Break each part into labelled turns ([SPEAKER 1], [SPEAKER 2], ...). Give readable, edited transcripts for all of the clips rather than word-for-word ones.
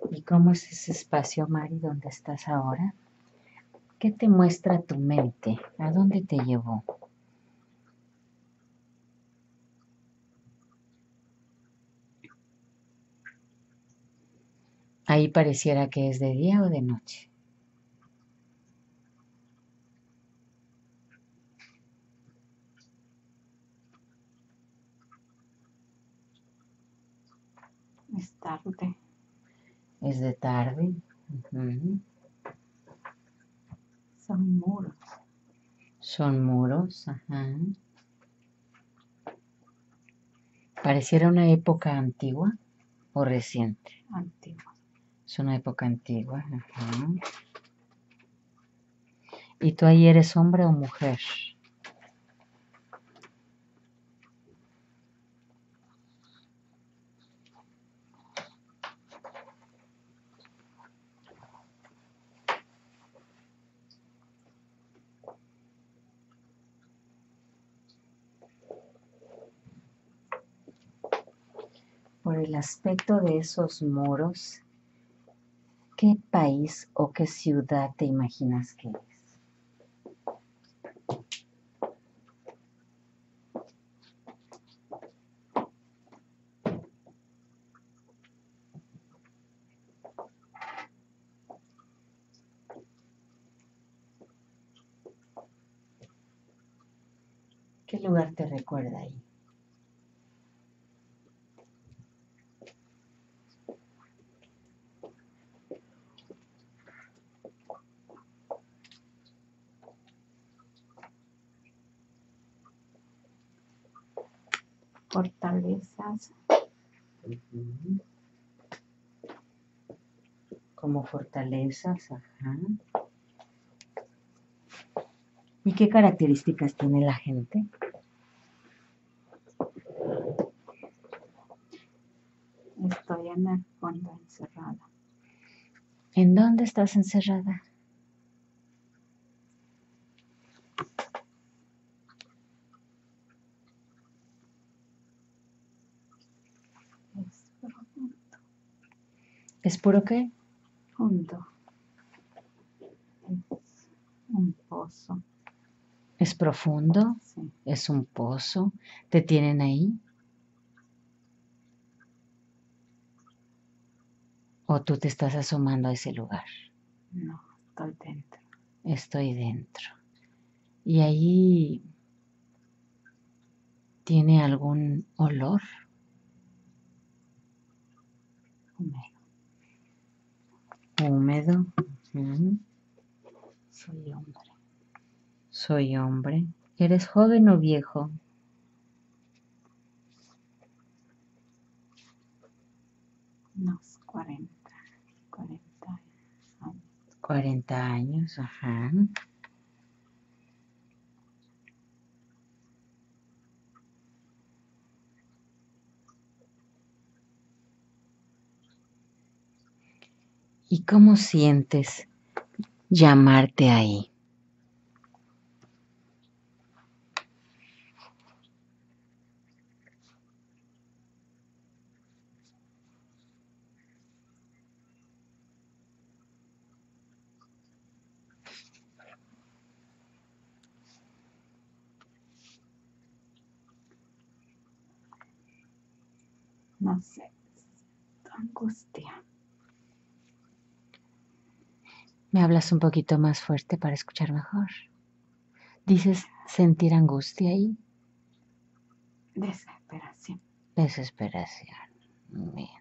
[SPEAKER 1] ¿Y cómo es ese espacio, Mari, donde estás ahora? ¿Qué te muestra tu mente? ¿A dónde te llevó? Ahí pareciera que es de día o de noche.
[SPEAKER 2] Es tarde.
[SPEAKER 1] Es de tarde. Ujú.
[SPEAKER 2] Son muros.
[SPEAKER 1] Son muros. Ajá. Pareciera una época antigua o reciente.
[SPEAKER 2] Antiguos.
[SPEAKER 1] Es una época antigua. Ajá. ¿Y tú ahí eres hombre o mujer? Por el aspecto de esos muros, ¿qué país o qué ciudad te imaginas que es? ¿Qué lugar te recuerda ahí?
[SPEAKER 2] Fortalezas.
[SPEAKER 1] Ujú. Como fortalezas, ajá. ¿Y qué características tiene la gente?
[SPEAKER 2] Estoy en el fondo encerrada.
[SPEAKER 1] ¿En dónde estás encerrada?
[SPEAKER 2] Es profundo.
[SPEAKER 1] ¿Es puro qué?
[SPEAKER 2] Es un pozo.
[SPEAKER 1] ¿Es profundo?
[SPEAKER 2] Sí.
[SPEAKER 1] ¿Es un pozo? ¿Te tienen ahí? ¿O tú te estás asomando a ese lugar?
[SPEAKER 2] No, estoy dentro.
[SPEAKER 1] Estoy dentro. ¿Y ahí tiene algún olor?
[SPEAKER 2] Húmedo.
[SPEAKER 1] Húmedo. Ujú.
[SPEAKER 2] Soy hombre.
[SPEAKER 1] Soy hombre. ¿Eres joven o viejo?
[SPEAKER 2] Unos 40 años.
[SPEAKER 1] 40 años, ajá. ¿Y cómo sientes llamarte ahí?
[SPEAKER 2] No sé. Angustia.
[SPEAKER 1] ¿Me hablas un poquito más fuerte para escuchar mejor? ¿Dices sentir angustia ahí?
[SPEAKER 2] Desesperación.
[SPEAKER 1] Desesperación. Bien.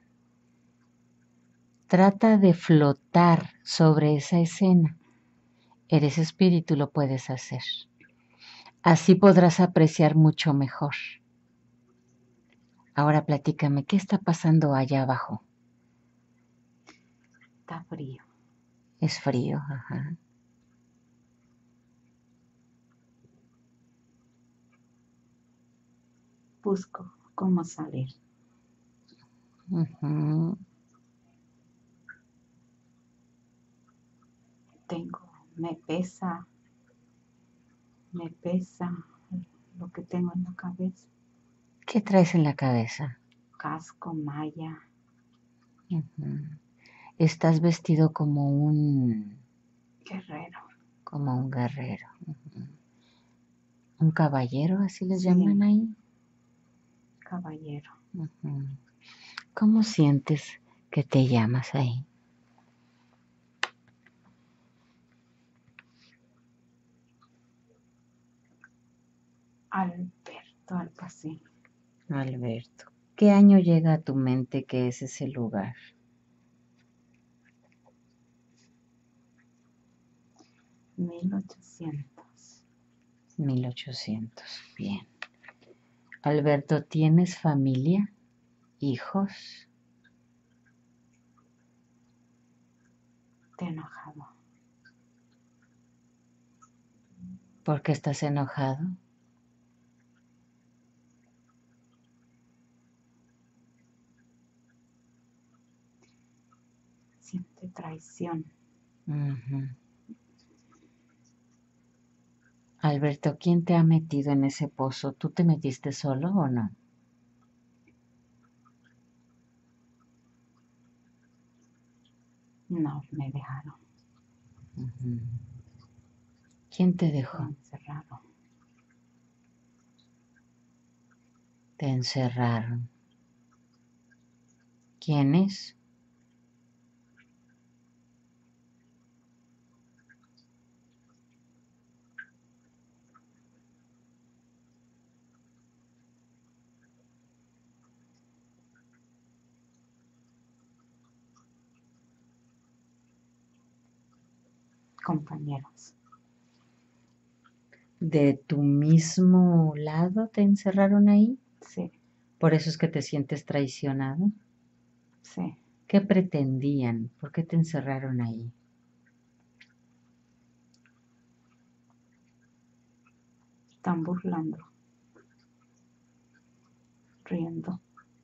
[SPEAKER 1] Trata de flotar sobre esa escena. Eres espíritu, lo puedes hacer. Así podrás apreciar mucho mejor. Ahora platícame, ¿qué está pasando allá abajo?
[SPEAKER 2] Está frío.
[SPEAKER 1] Es frío, ajá.
[SPEAKER 2] Busco cómo salir.
[SPEAKER 1] Ujú.
[SPEAKER 2] Me pesa lo que tengo en la cabeza.
[SPEAKER 1] ¿Qué traes en la cabeza?
[SPEAKER 2] Casco, malla.
[SPEAKER 1] Ujú. Estás vestido como un
[SPEAKER 2] guerrero.
[SPEAKER 1] guerrero. Un caballero, así les
[SPEAKER 2] Sí.
[SPEAKER 1] llaman ahí.
[SPEAKER 2] Caballero.
[SPEAKER 1] ¿Cómo sientes que te llamas ahí?
[SPEAKER 2] Alberto, algo así.
[SPEAKER 1] Alberto. ¿Qué año llega a tu mente que es ese lugar?
[SPEAKER 2] 1800.
[SPEAKER 1] 1800. Bien. Alberto, ¿tienes familia? ¿Hijos?
[SPEAKER 2] Te he enojado.
[SPEAKER 1] ¿Por qué estás enojado?
[SPEAKER 2] Siente traición.
[SPEAKER 1] Alberto, ¿quién te ha metido en ese pozo? ¿Tú te metiste solo o no?
[SPEAKER 2] No, me dejaron.
[SPEAKER 1] ¿Quién te
[SPEAKER 2] Me
[SPEAKER 1] dejó?
[SPEAKER 2] encerraron.
[SPEAKER 1] Te encerraron. ¿Quiénes?
[SPEAKER 2] Compañeros.
[SPEAKER 1] ¿De tu mismo lado te encerraron ahí?
[SPEAKER 2] Sí.
[SPEAKER 1] ¿Por eso es que te sientes traicionado?
[SPEAKER 2] Sí.
[SPEAKER 1] ¿Qué pretendían? ¿Por qué te encerraron ahí?
[SPEAKER 2] Están burlando. Riendo.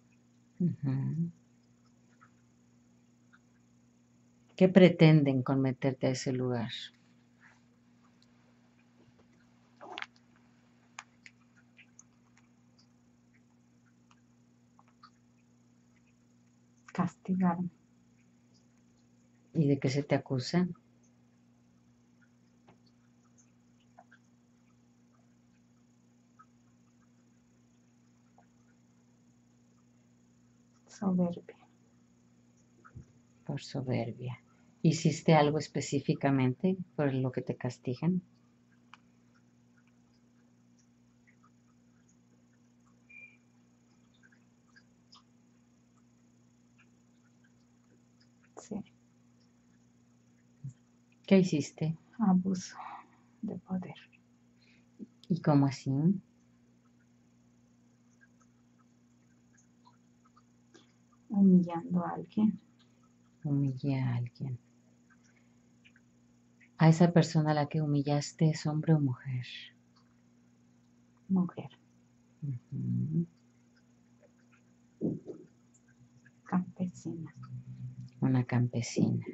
[SPEAKER 1] ¿Qué pretenden con meterte a ese lugar?
[SPEAKER 2] Castigarme.
[SPEAKER 1] ¿Y de qué se te acusa?
[SPEAKER 2] Soberbia.
[SPEAKER 1] Por soberbia. ¿Hiciste algo específicamente por lo que te castigan?
[SPEAKER 2] Sí.
[SPEAKER 1] ¿Qué hiciste?
[SPEAKER 2] Abuso de poder.
[SPEAKER 1] ¿Y cómo así?
[SPEAKER 2] Humillando a alguien.
[SPEAKER 1] Humillé a alguien. ¿A esa persona a la que humillaste es hombre o mujer?
[SPEAKER 2] Mujer. Campesina.
[SPEAKER 1] Una campesina.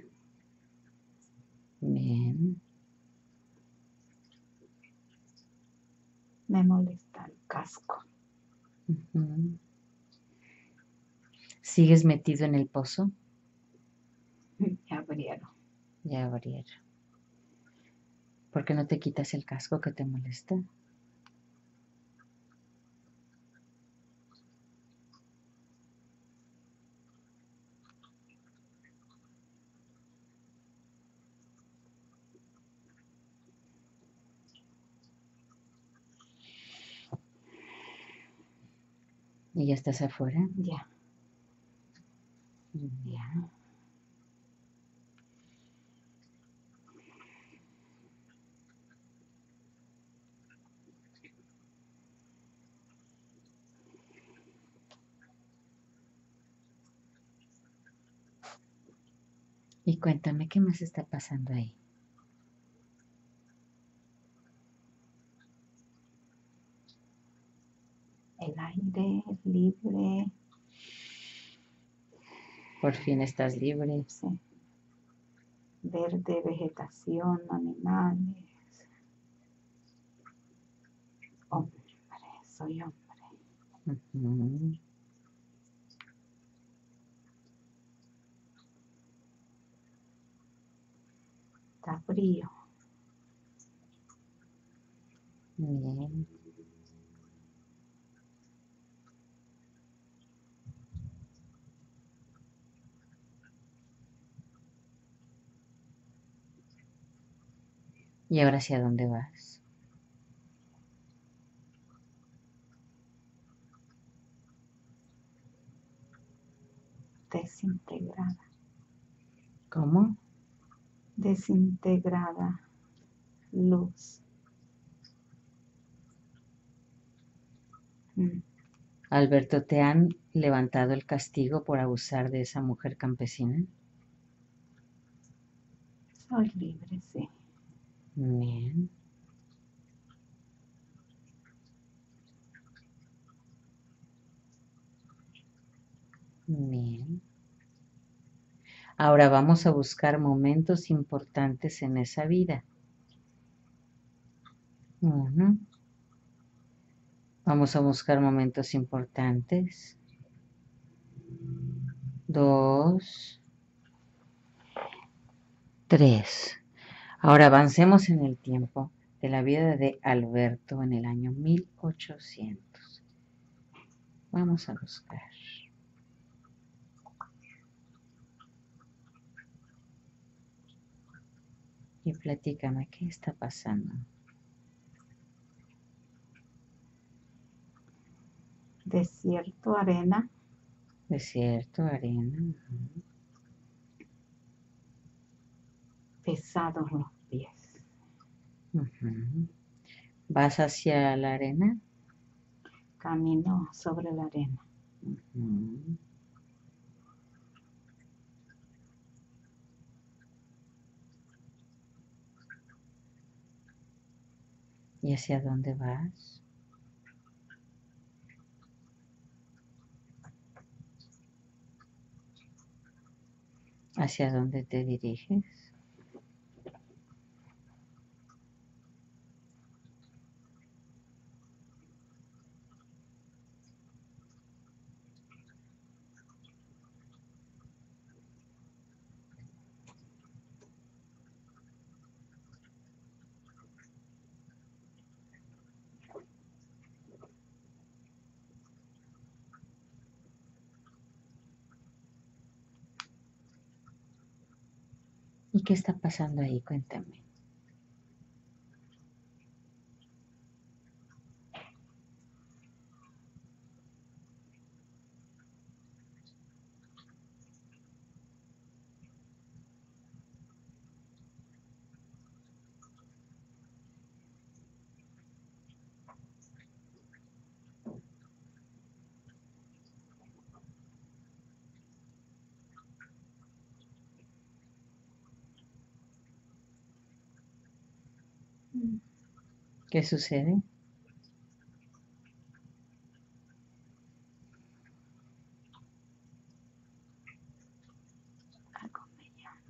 [SPEAKER 1] Bien.
[SPEAKER 2] Me molesta el casco.
[SPEAKER 1] ¿Sigues metido en el pozo?
[SPEAKER 2] Me abrieron.
[SPEAKER 1] Ya abrieron. ¿Por qué no te quitas el casco que te molesta? ¿Y ya estás afuera?
[SPEAKER 2] Ya.
[SPEAKER 1] Ya. Y cuéntame, ¿qué más está pasando ahí?
[SPEAKER 2] El aire libre.
[SPEAKER 1] Por fin estás libre.
[SPEAKER 2] Sí. Verde, vegetación, animales. Hombre, soy hombre. frío.
[SPEAKER 1] Bien. ¿Y ahora hacia dónde vas?
[SPEAKER 2] Desintegrada.
[SPEAKER 1] ¿Cómo?
[SPEAKER 2] Desintegrada. Luz.
[SPEAKER 1] Alberto, ¿te han levantado el castigo por abusar de esa mujer campesina?
[SPEAKER 2] Soy libre, sí.
[SPEAKER 1] Bien. Bien. Ahora vamos a buscar momentos importantes en esa vida. Uno. Vamos a buscar momentos importantes. 2, 3. Ahora avancemos en el tiempo de la vida de Alberto en el año 1800. Vamos a buscar. Y platícame, ¿qué está pasando?
[SPEAKER 2] Desierto, arena.
[SPEAKER 1] Desierto, arena.
[SPEAKER 2] Pesados los pies.
[SPEAKER 1] ¿Vas hacia la arena?
[SPEAKER 2] Camino sobre la arena.
[SPEAKER 1] ¿Y hacia dónde vas? ¿Hacia dónde te diriges? ¿Y qué está pasando ahí? Cuéntame. ¿Qué sucede?
[SPEAKER 2] Algo me llama.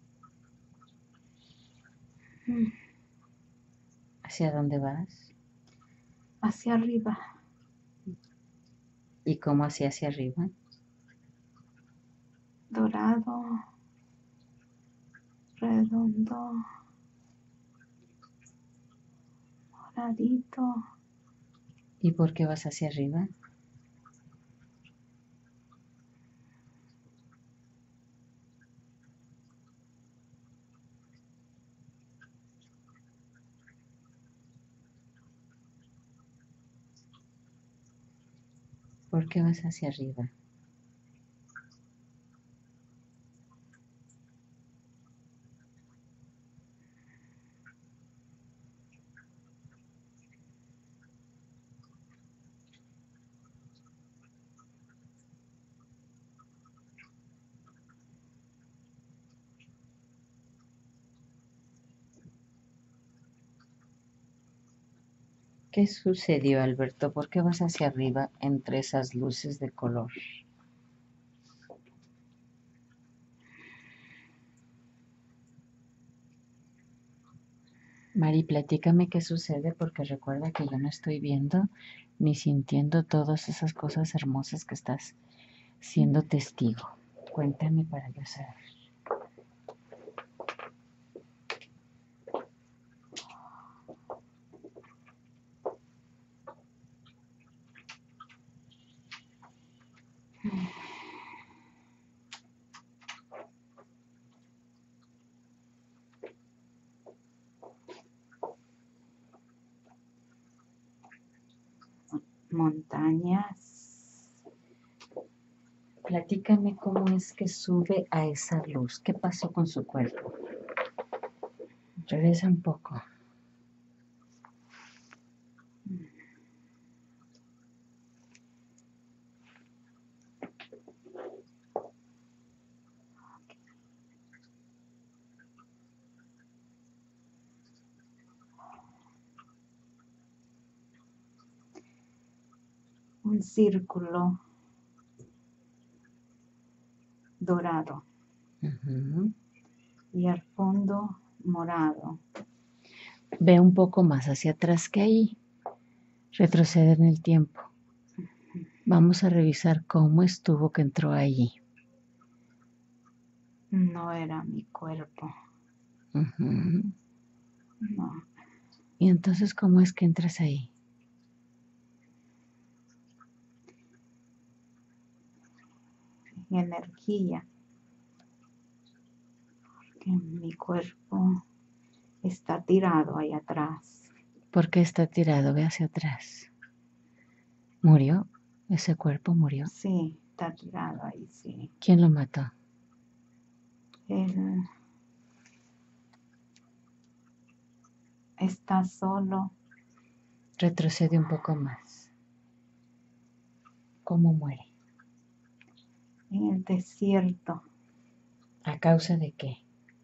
[SPEAKER 1] ¿Hacia dónde vas?
[SPEAKER 2] Hacia arriba.
[SPEAKER 1] ¿Y cómo hacia arriba?
[SPEAKER 2] Dorado. Redondo. Moradito.
[SPEAKER 1] ¿Y por qué vas hacia arriba? ¿Por qué vas hacia arriba? ¿Qué sucedió, Alberto? ¿Por qué vas hacia arriba entre esas luces de color? Mari, platícame qué sucede porque recuerda que yo no estoy viendo ni sintiendo todas esas cosas hermosas que estás siendo testigo. Cuéntame para yo saber.
[SPEAKER 2] Montañas.
[SPEAKER 1] Platícame cómo es que sube a esa luz. ¿Qué pasó con su cuerpo? Regresa un poco.
[SPEAKER 2] Un círculo dorado.
[SPEAKER 1] Uh-huh.
[SPEAKER 2] Y al fondo morado.
[SPEAKER 1] Ve un poco más hacia atrás que ahí. Retrocede en el tiempo. Vamos a revisar cómo estuvo que entró allí.
[SPEAKER 2] No era mi cuerpo.
[SPEAKER 1] Uh-huh.
[SPEAKER 2] No.
[SPEAKER 1] ¿Y entonces cómo es que entras ahí?
[SPEAKER 2] Energía. Porque mi cuerpo está tirado ahí atrás.
[SPEAKER 1] ¿Por qué está tirado? Ve hacia atrás. ¿Murió? ¿Ese cuerpo murió?
[SPEAKER 2] Sí, está tirado ahí, sí.
[SPEAKER 1] ¿Quién lo mató?
[SPEAKER 2] Él está solo.
[SPEAKER 1] Retrocede un poco más. ¿Cómo muere?
[SPEAKER 2] En el desierto.
[SPEAKER 1] ¿A causa de qué?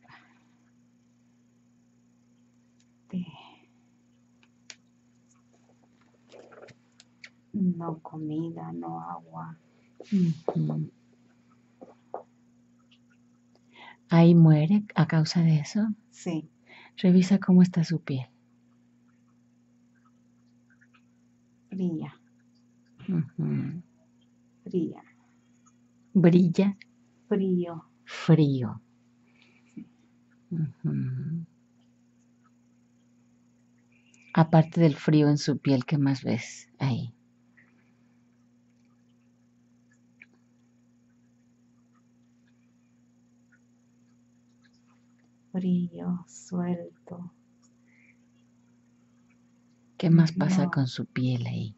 [SPEAKER 2] No comida, no agua.
[SPEAKER 1] Uh-huh. ¿Ahí muere a causa de eso?
[SPEAKER 2] Sí.
[SPEAKER 1] Revisa cómo está su piel.
[SPEAKER 2] Fría.
[SPEAKER 1] Uh-huh.
[SPEAKER 2] Fría.
[SPEAKER 1] ¿Brilla?
[SPEAKER 2] Frío.
[SPEAKER 1] Frío.
[SPEAKER 2] Sí.
[SPEAKER 1] Uh-huh. Aparte del frío en su piel, ¿qué más ves ahí?
[SPEAKER 2] Frío, suelto.
[SPEAKER 1] ¿Qué más pasa
[SPEAKER 2] No.
[SPEAKER 1] con su piel ahí?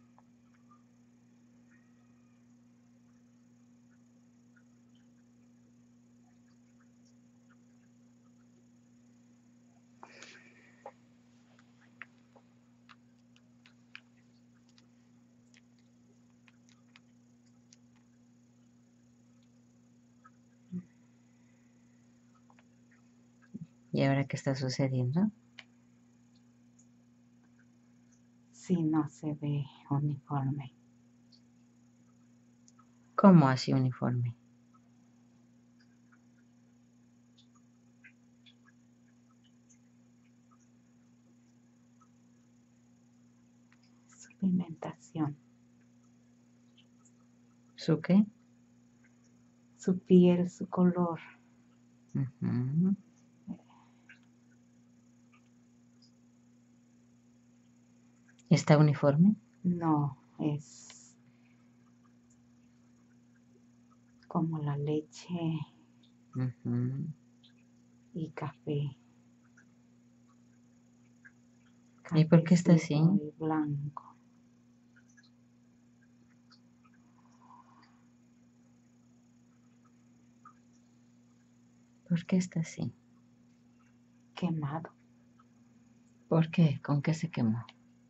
[SPEAKER 1] ¿Y ahora qué está sucediendo?
[SPEAKER 2] Sí, no se ve uniforme.
[SPEAKER 1] ¿Cómo así uniforme?
[SPEAKER 2] Su pigmentación.
[SPEAKER 1] ¿Su qué?
[SPEAKER 2] Su piel, su color.
[SPEAKER 1] Uh-huh. ¿Está uniforme?
[SPEAKER 2] No, es como la leche
[SPEAKER 1] Uh-huh.
[SPEAKER 2] y café.
[SPEAKER 1] ¿Y por qué está así?
[SPEAKER 2] Cafecito y blanco.
[SPEAKER 1] ¿Por qué está así?
[SPEAKER 2] Quemado.
[SPEAKER 1] ¿Por qué? ¿Con qué se quemó?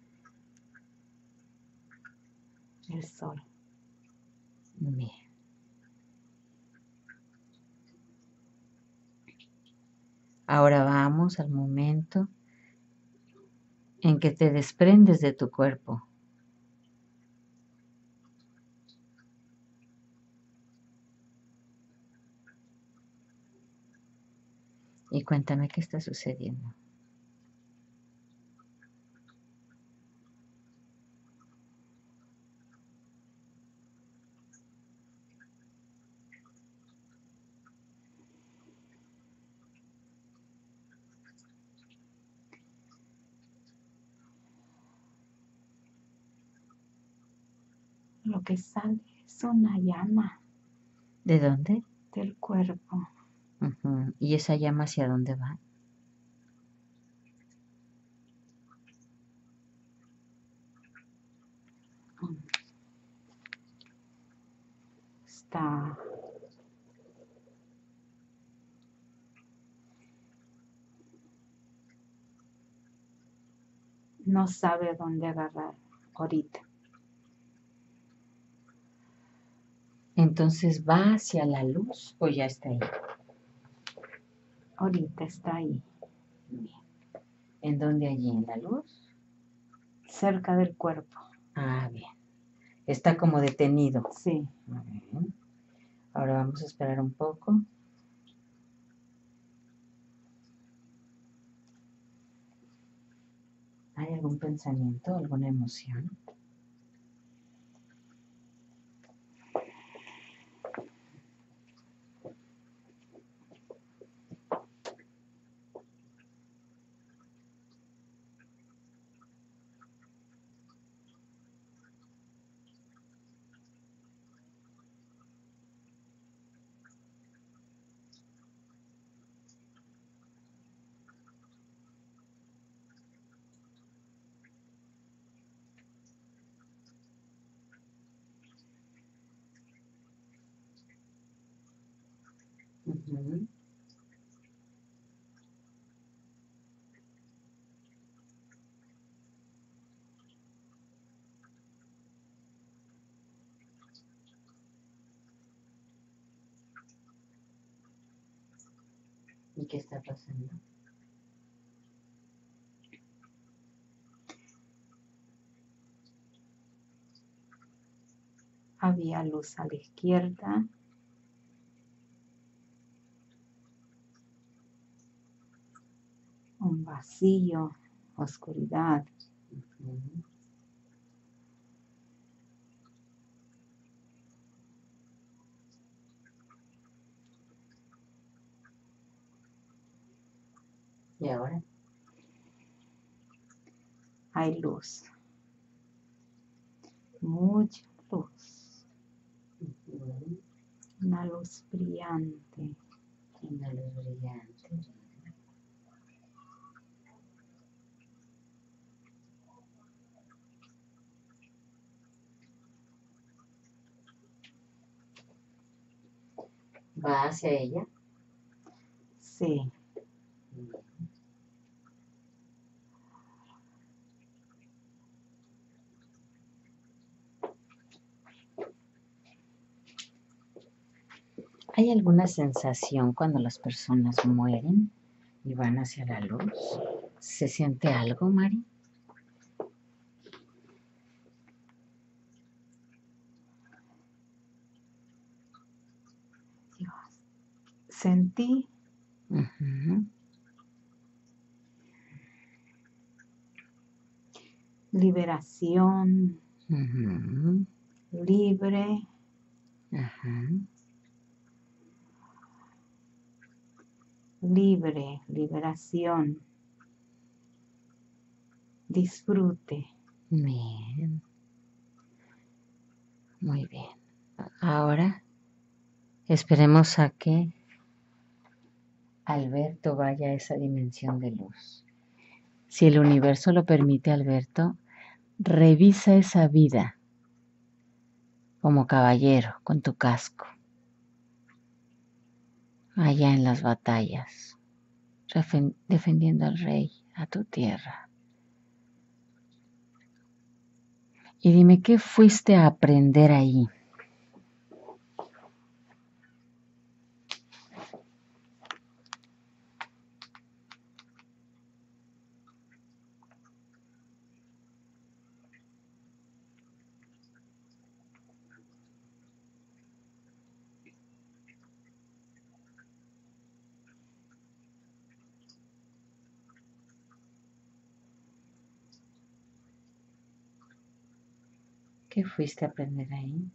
[SPEAKER 2] El sol.
[SPEAKER 1] Bien. Ahora vamos al momento en que te desprendes de tu cuerpo. Y cuéntame qué está sucediendo.
[SPEAKER 2] Lo que sale es una llama
[SPEAKER 1] ¿De dónde?
[SPEAKER 2] del cuerpo.
[SPEAKER 1] ¿Y esa llama hacia dónde va?
[SPEAKER 2] Está no sabe dónde agarrar ahorita.
[SPEAKER 1] Entonces, ¿va hacia la luz o ya está ahí?
[SPEAKER 2] Ahorita está ahí,
[SPEAKER 1] Bien. ¿En dónde allí? ¿En la luz?
[SPEAKER 2] cerca del cuerpo.
[SPEAKER 1] Ah, bien. Está como detenido.
[SPEAKER 2] Sí.
[SPEAKER 1] Bien. Ahora vamos a esperar un poco. ¿Hay algún pensamiento, alguna emoción? Ujú. ¿Y qué está pasando?
[SPEAKER 2] Había luz a la izquierda. Un vacío, oscuridad.
[SPEAKER 1] Ujú. ¿Y ahora?
[SPEAKER 2] Hay luz. Mucha luz.
[SPEAKER 1] Ujú.
[SPEAKER 2] Una luz brillante.
[SPEAKER 1] Una luz brillante. ¿Va hacia ella?
[SPEAKER 2] Sí.
[SPEAKER 1] ¿Hay alguna sensación cuando las personas mueren y van hacia la luz? ¿Se siente algo, Mari?
[SPEAKER 2] Dios. Sentí
[SPEAKER 1] Ujú.
[SPEAKER 2] liberación,
[SPEAKER 1] Ujú.
[SPEAKER 2] libre,
[SPEAKER 1] Ajá.
[SPEAKER 2] libre, liberación, disfrute.
[SPEAKER 1] Bien. Muy bien. Ahora esperemos a que Alberto vaya a esa dimensión de luz. Si el universo lo permite, Alberto, revisa esa vida como caballero con tu casco, allá en las batallas, defendiendo al rey, a tu tierra. Y dime, ¿qué fuiste a aprender ahí? ¿Qué fuiste a aprender ahí?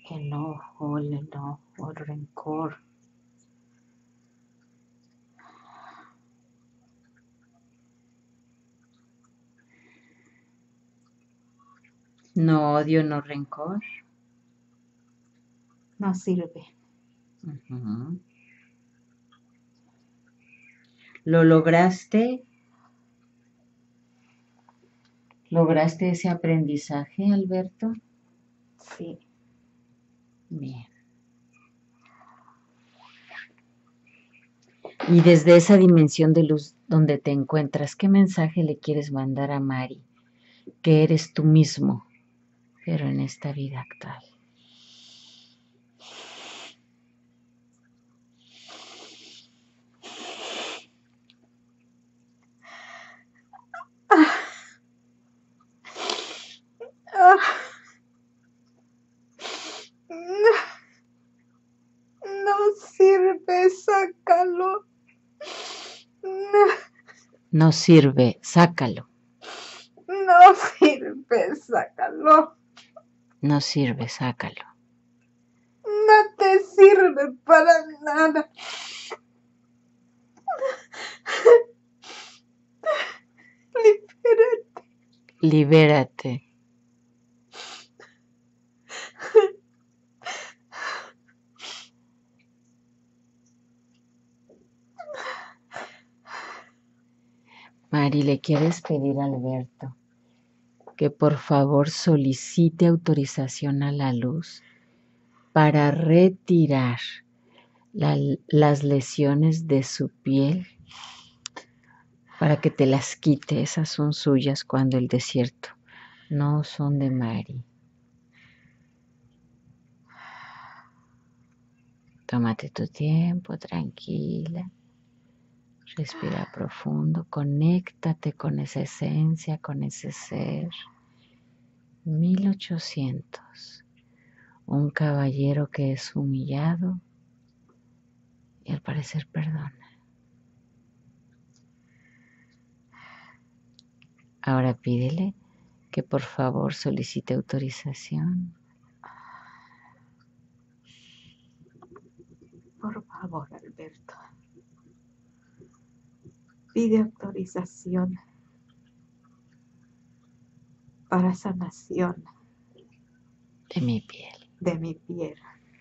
[SPEAKER 2] enojo, el enojo, el rencor.
[SPEAKER 1] No odio, no rencor.
[SPEAKER 2] No sirve.
[SPEAKER 1] Ujú. ¿Lo lograste? ¿Lograste ese aprendizaje, Alberto?
[SPEAKER 2] Sí.
[SPEAKER 1] Bien. Y desde esa dimensión de luz donde te encuentras, ¿qué mensaje le quieres mandar a Mari? Que eres tú mismo, pero en esta vida actual.
[SPEAKER 2] No sirve, sácalo.
[SPEAKER 1] No sirve, sácalo.
[SPEAKER 2] No sirve, sácalo.
[SPEAKER 1] No sirve, sácalo.
[SPEAKER 2] No te sirve para nada. Libérate.
[SPEAKER 1] Libérate. Mari, ¿le quieres pedir a Alberto que por favor solicite autorización a la luz para retirar las lesiones de su piel, para que te las quite? Esas son suyas cuando el desierto no son de Mari. Tómate tu tiempo, tranquila. Respira profundo, conéctate con esa esencia, con ese ser. 1800. Un caballero que es humillado y al parecer perdona. Ahora pídele que por favor solicite autorización.
[SPEAKER 2] Por favor, Alberto. Pide autorización para sanación
[SPEAKER 1] De mi piel.
[SPEAKER 2] de mi piel.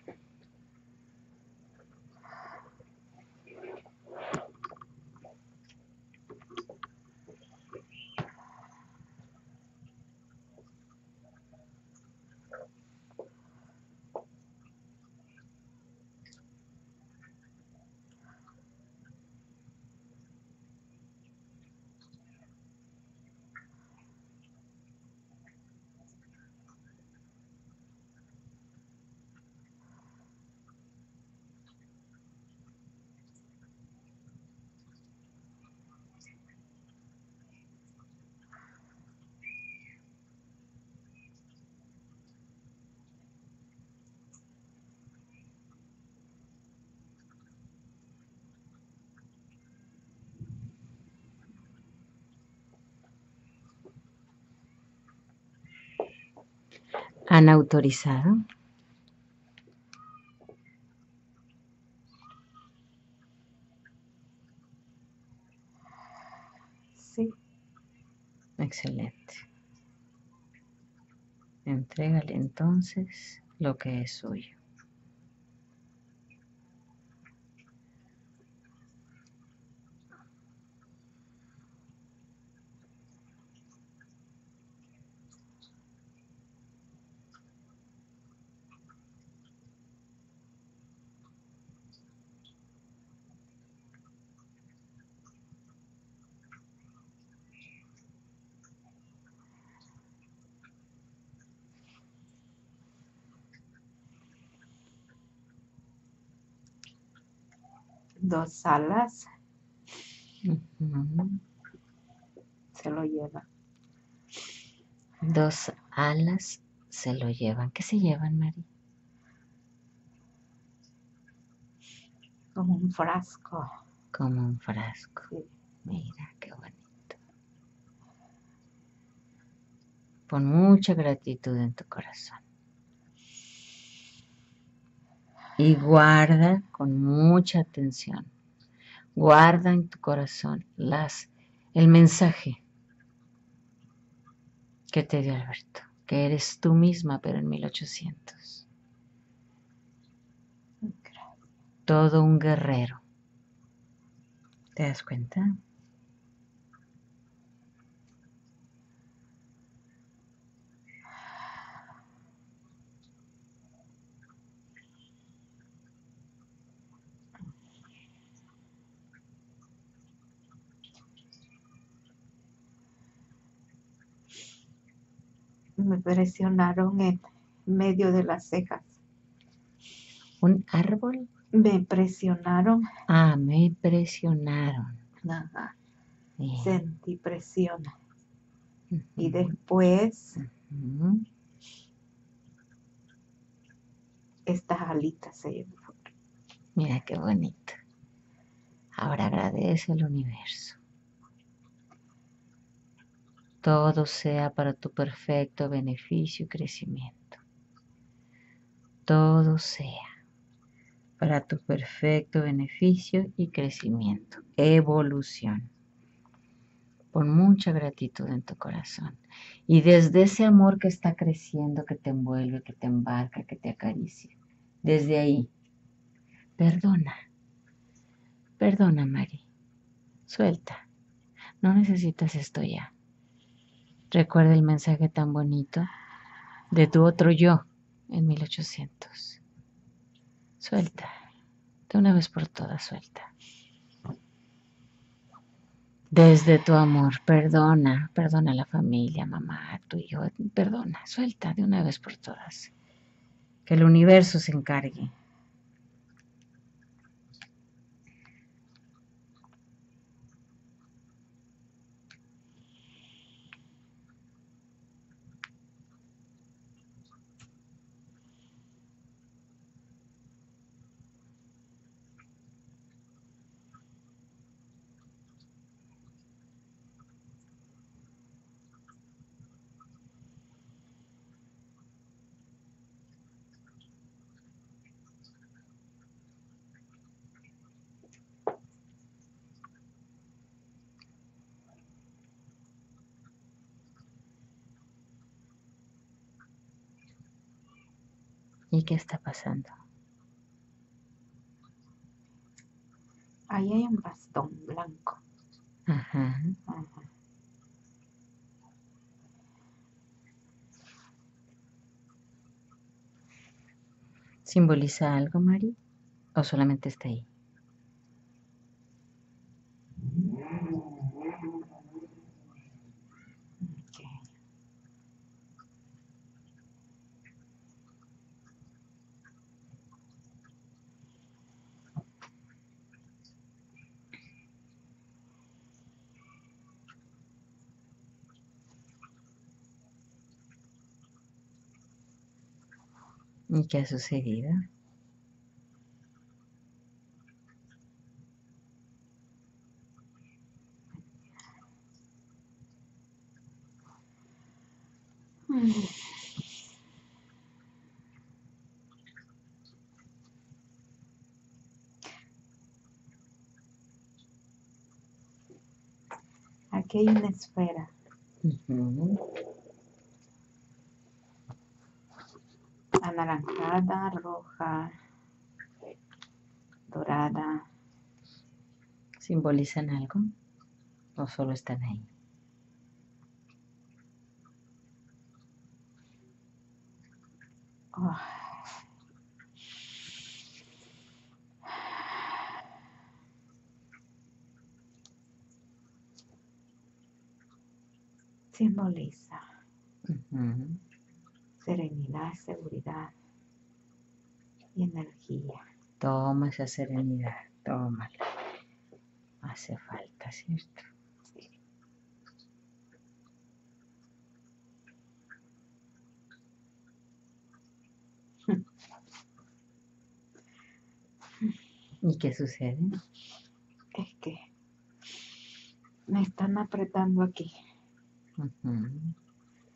[SPEAKER 1] ¿Han autorizado?
[SPEAKER 2] Sí.
[SPEAKER 1] Excelente. Entrégale entonces lo que es suyo.
[SPEAKER 2] Dos alas
[SPEAKER 1] Ujú.
[SPEAKER 2] se lo llevan.
[SPEAKER 1] Dos alas se lo llevan. ¿Qué se llevan, Mari?
[SPEAKER 2] Como un frasco.
[SPEAKER 1] Como un frasco.
[SPEAKER 2] Sí.
[SPEAKER 1] Mira, qué bonito. Pon mucha gratitud en tu corazón. y guarda con mucha atención, guarda en tu corazón el mensaje que te dio Alberto, que eres tú misma, pero en 1800. Todo un guerrero. ¿Te das cuenta?
[SPEAKER 2] Me presionaron en medio de las cejas.
[SPEAKER 1] ¿Un árbol?
[SPEAKER 2] Me presionaron.
[SPEAKER 1] Me presionaron.
[SPEAKER 2] Ajá.
[SPEAKER 1] Bien.
[SPEAKER 2] Sentí presión. Y después estas alitas se fueron.
[SPEAKER 1] Mira qué bonito. Ahora agradece al universo. Todo sea para tu perfecto beneficio y crecimiento. Todo sea para tu perfecto beneficio y crecimiento. Evolución. Pon mucha gratitud en tu corazón. Y desde ese amor que está creciendo, que te envuelve, que te embarca, que te acaricia, desde ahí, perdona. Perdona, Mari. Suelta. No necesitas esto ya. Recuerda el mensaje tan bonito de tu otro yo en 1800. Suelta. De una vez por todas, suelta. Desde tu amor, perdona a la familia, mamá, tú y yo, perdona, suelta de una vez por todas. Que el universo se encargue. ¿Y qué está pasando?
[SPEAKER 2] Ahí hay un bastón blanco.
[SPEAKER 1] Ajá.
[SPEAKER 2] Ajá.
[SPEAKER 1] ¿Simboliza algo, Mari? ¿O solamente está ahí?
[SPEAKER 2] Okay.
[SPEAKER 1] ¿Y qué ha sucedido?
[SPEAKER 2] Aquí hay una esfera. Anaranjada, roja, dorada.
[SPEAKER 1] ¿Simbolizan algo? ¿O solo están ahí?
[SPEAKER 2] Oh. Simboliza serenidad, seguridad y energía.
[SPEAKER 1] Toma esa serenidad, tómala. Hace falta, ¿cierto?
[SPEAKER 2] Sí.
[SPEAKER 1] ¿Y qué sucede?
[SPEAKER 2] Es que me están apretando aquí.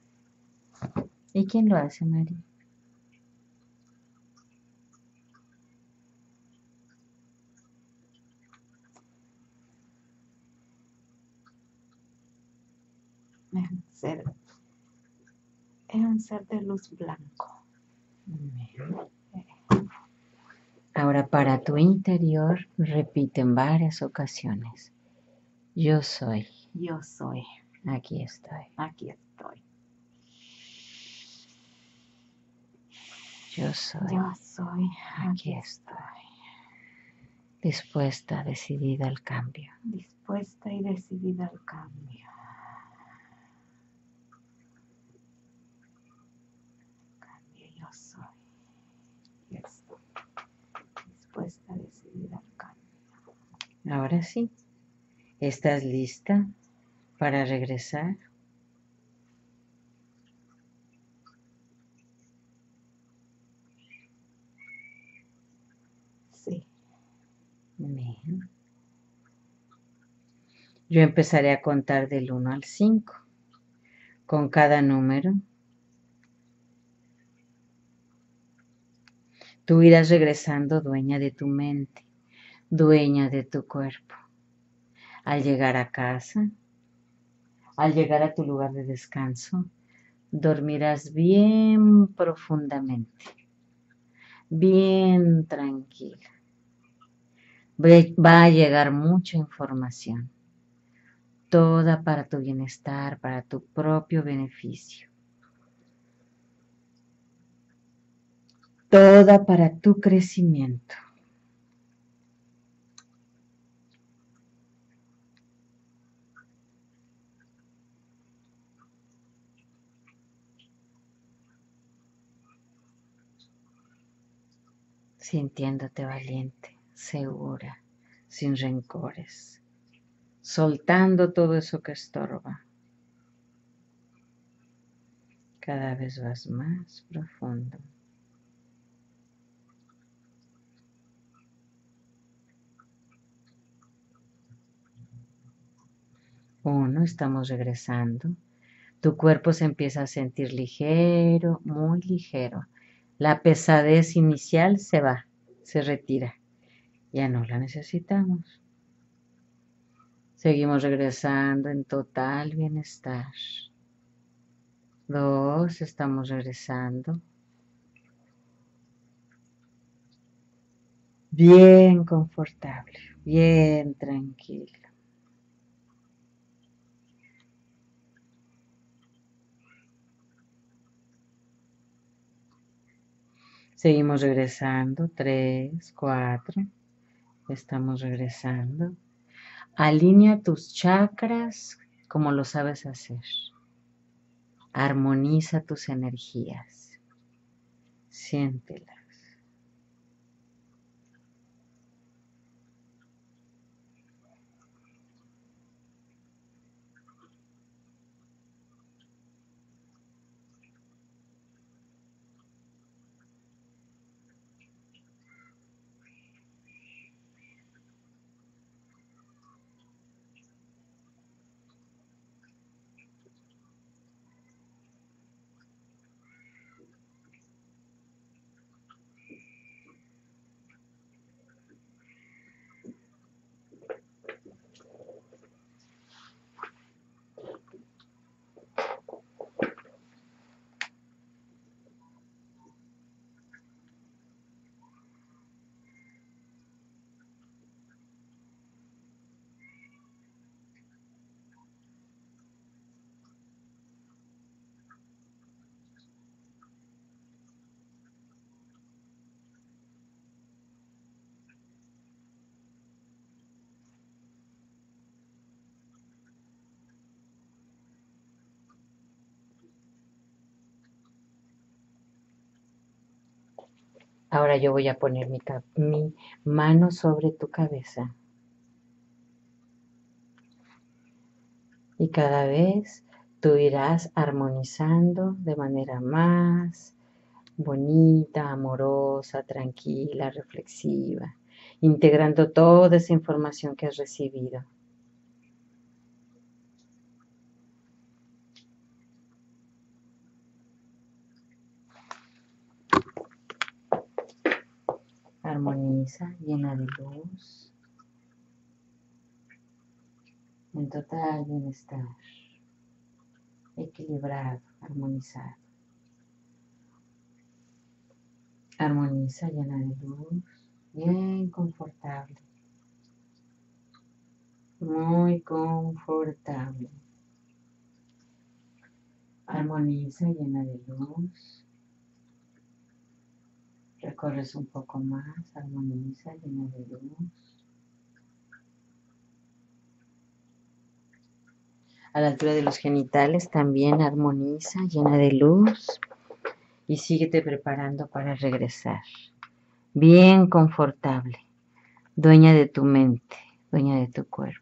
[SPEAKER 1] ¿Y quién lo hace, Mari?
[SPEAKER 2] Es un ser de luz blanco.
[SPEAKER 1] Ahora para tu interior repite en varias ocasiones. Yo soy.
[SPEAKER 2] Yo soy.
[SPEAKER 1] Aquí estoy.
[SPEAKER 2] Aquí estoy.
[SPEAKER 1] Yo soy.
[SPEAKER 2] Yo soy.
[SPEAKER 1] Aquí estoy. Dispuesta, decidida al cambio.
[SPEAKER 2] Dispuesta y decidida al cambio. Cambio, yo soy. Aquí estoy. Dispuesta, decidida al cambio.
[SPEAKER 1] Ahora sí. ¿Estás lista para regresar?
[SPEAKER 2] Sí.
[SPEAKER 1] Bien. Yo empezaré a contar del 1 al 5. Con cada número, tú irás regresando dueña de tu mente, dueña de tu cuerpo. Al llegar a casa, al llegar a tu lugar de descanso, dormirás bien profundamente, bien tranquila. Va a llegar mucha información, toda para tu bienestar, para tu propio beneficio. Toda para tu crecimiento. Sintiéndote valiente, segura, sin rencores, soltando todo eso que estorba. Cada vez vas más profundo. 1, estamos regresando. Tu cuerpo se empieza a sentir ligero, muy ligero. La pesadez inicial se va, se retira. Ya no la necesitamos. Seguimos regresando en total bienestar. 2, estamos regresando. Bien confortable, bien tranquilo. Seguimos regresando, 3, 4, estamos regresando. Alinea tus chakras como lo sabes hacer. Armoniza tus energías. Siéntelas. Ahora yo voy a poner mi mano sobre tu cabeza. Y cada vez tú irás armonizando de manera más bonita, amorosa, tranquila, reflexiva, integrando toda esa información que has recibido. Armoniza, llena de luz, en total bienestar. equilibrado, armonizado. Armoniza, llena de luz, bien confortable, muy confortable. Armoniza, llena de luz. Recorres un poco más, armoniza, llena de luz. A la altura de los genitales también armoniza, llena de luz. Y síguete preparando para regresar. Bien confortable, dueña de tu mente, dueña de tu cuerpo.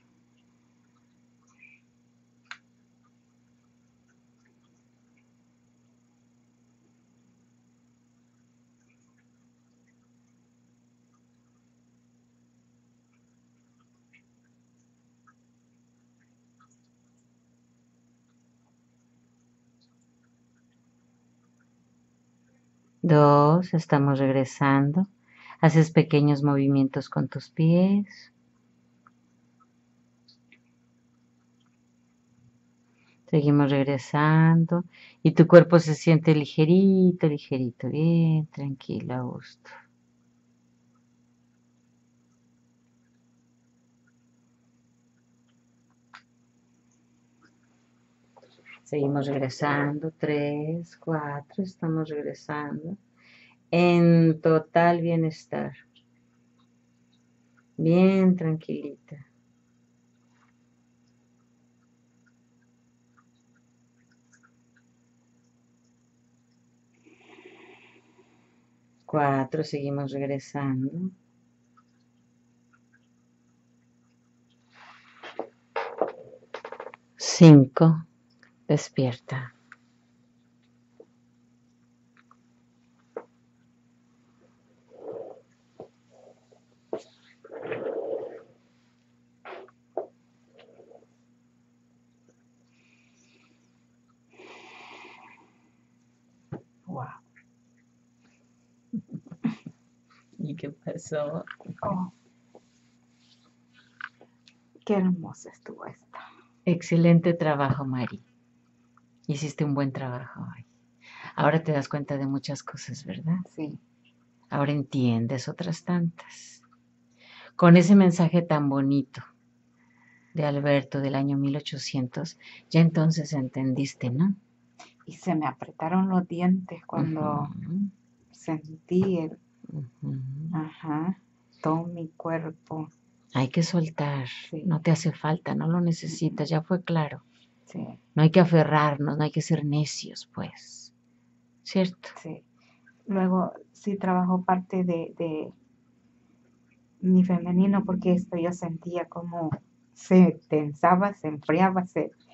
[SPEAKER 1] Dos, estamos regresando. Haces pequeños movimientos con tus pies. Seguimos regresando y tu cuerpo se siente ligerito, ligerito, bien tranquilo, a gusto. Seguimos regresando, 3, 4, estamos regresando en total bienestar, bien tranquilita. 4, seguimos regresando. 5, despierta.
[SPEAKER 2] Wow.
[SPEAKER 1] ¿Y qué pasó?
[SPEAKER 2] Oh, qué hermosa estuvo esta.
[SPEAKER 1] Excelente trabajo, Mari. Hiciste un buen trabajo hoy. Ahora te das cuenta de muchas cosas, ¿verdad?
[SPEAKER 2] Sí.
[SPEAKER 1] Ahora entiendes otras tantas. Con ese mensaje tan bonito de Alberto del año 1800, ya entonces entendiste, ¿no?
[SPEAKER 2] Y se me apretaron los dientes cuando sentí todo mi cuerpo.
[SPEAKER 1] Hay que soltar,
[SPEAKER 2] Sí.
[SPEAKER 1] no te hace falta, no lo necesitas, ya fue claro.
[SPEAKER 2] Sí.
[SPEAKER 1] No hay que aferrarnos, no hay que ser necios, pues. ¿Cierto?
[SPEAKER 2] Sí. Luego sí trabajó parte de mi femenino porque esto yo sentía como se tensaba, se enfriaba,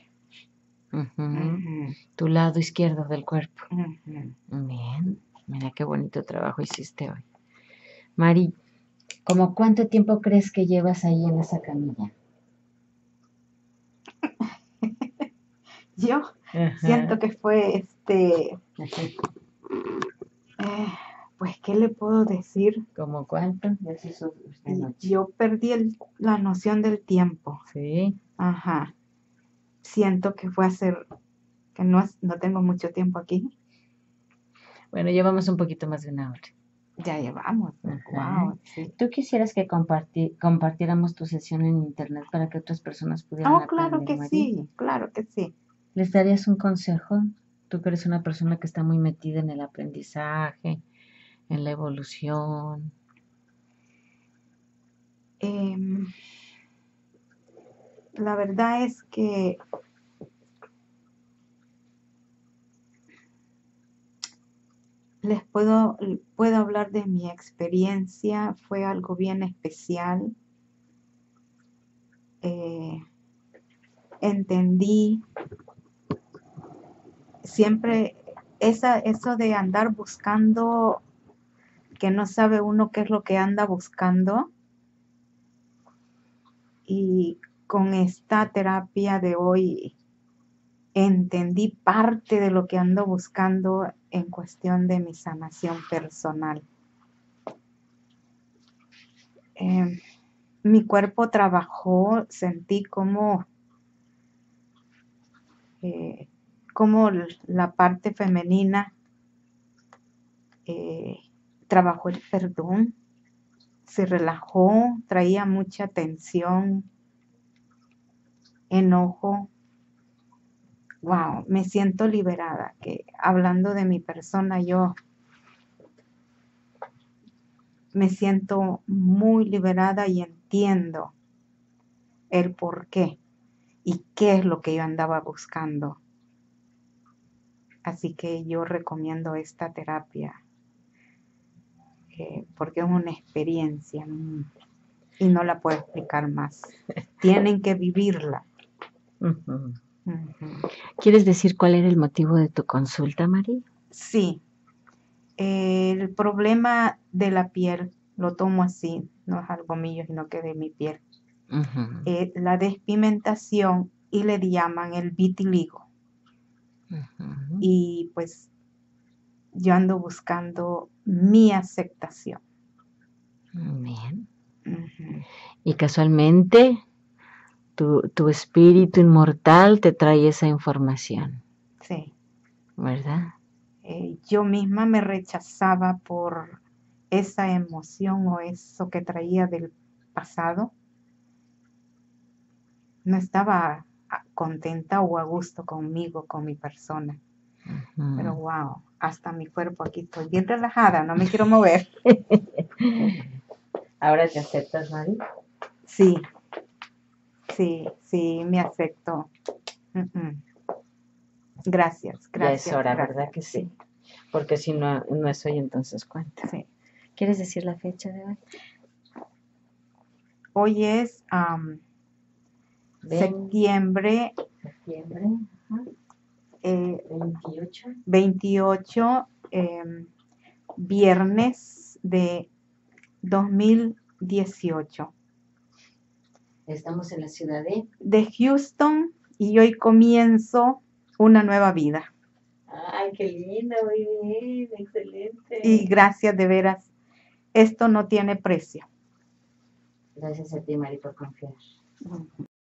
[SPEAKER 1] Tu lado izquierdo del cuerpo.
[SPEAKER 2] Ujú.
[SPEAKER 1] Bien, mira qué bonito trabajo hiciste hoy. Mari, ¿cómo cuánto tiempo crees que llevas ahí en esa camilla?
[SPEAKER 2] Yo siento que fue pues, ¿qué le puedo decir?
[SPEAKER 1] ¿Cómo cuánto? Ya se hizo de noche.
[SPEAKER 2] Yo perdí la noción del tiempo.
[SPEAKER 1] Sí.
[SPEAKER 2] Ajá. Siento que fue que no tengo mucho tiempo aquí.
[SPEAKER 1] Bueno, llevamos un poquito más de una hora.
[SPEAKER 2] Ya llevamos.
[SPEAKER 1] Ajá.
[SPEAKER 2] Wow, sí.
[SPEAKER 1] ¿Tú quisieras que compartiéramos tu sesión en internet para que otras personas pudieran
[SPEAKER 2] Oh,
[SPEAKER 1] aprender,
[SPEAKER 2] claro que
[SPEAKER 1] Mari?
[SPEAKER 2] sí, claro que sí.
[SPEAKER 1] ¿Les darías un consejo? Tú que eres una persona que está muy metida en el aprendizaje, en la evolución.
[SPEAKER 2] La verdad es que puedo hablar de mi experiencia. Fue algo bien especial. Entendí siempre eso de andar buscando, que no sabe uno qué es lo que anda buscando. Y con esta terapia de hoy entendí parte de lo que ando buscando en cuestión de mi sanación personal. Mi cuerpo trabajó, sentí como cómo la parte femenina trabajó el perdón, se relajó, traía mucha tensión, enojo. Wow, me siento liberada, que hablando de mi persona, yo me siento muy liberada y entiendo el por qué y qué es lo que yo andaba buscando. Así que yo recomiendo esta terapia porque es una experiencia y no la puedo explicar más. Tienen que vivirla.
[SPEAKER 1] Ujú.
[SPEAKER 2] Ujú.
[SPEAKER 1] ¿Quieres decir cuál era el motivo de tu consulta, Mari?
[SPEAKER 2] Sí, el problema de la piel, lo tomo así, no es algo mío, sino que de mi piel.
[SPEAKER 1] Ujú.
[SPEAKER 2] La despigmentación y le llaman el vitiligo.
[SPEAKER 1] Ujú.
[SPEAKER 2] Y pues yo ando buscando mi aceptación.
[SPEAKER 1] Bien.
[SPEAKER 2] Ujú.
[SPEAKER 1] Y casualmente tu espíritu inmortal te trae esa información,
[SPEAKER 2] Sí.
[SPEAKER 1] ¿verdad?
[SPEAKER 2] Yo misma me rechazaba por esa emoción o eso que traía del pasado. No estaba contenta o a gusto conmigo, con mi persona. Pero
[SPEAKER 1] Ujú.
[SPEAKER 2] wow, hasta mi cuerpo aquí estoy bien relajada, no me quiero mover.
[SPEAKER 1] ¿Ahora te aceptas, Mari?
[SPEAKER 2] Sí, sí, me acepto. Gracias,
[SPEAKER 1] Ya es
[SPEAKER 2] gracias,
[SPEAKER 1] hora,
[SPEAKER 2] gracias.
[SPEAKER 1] ¿verdad que sí? Porque si no, no es hoy, entonces ¿cuándo?
[SPEAKER 2] Sí.
[SPEAKER 1] ¿Quieres decir la fecha de hoy?
[SPEAKER 2] Hoy es septiembre
[SPEAKER 1] Septiembre, ajá, 28.
[SPEAKER 2] 28, viernes de 2018.
[SPEAKER 1] Estamos en la ciudad
[SPEAKER 2] De Houston y hoy comienzo una nueva vida.
[SPEAKER 1] Ay, qué lindo, muy bien, excelente.
[SPEAKER 2] Y gracias de veras, esto no tiene precio.
[SPEAKER 1] Gracias a ti, Mari, por confiar.